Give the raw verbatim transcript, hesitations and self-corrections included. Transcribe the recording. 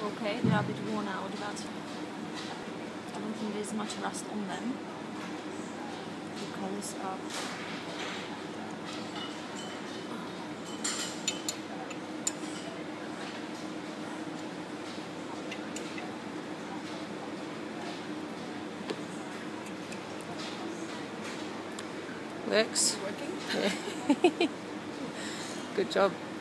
Okay, they're a bit worn out, but I don't think there's much rust on them. The colours are Works. working. Yeah. Good job.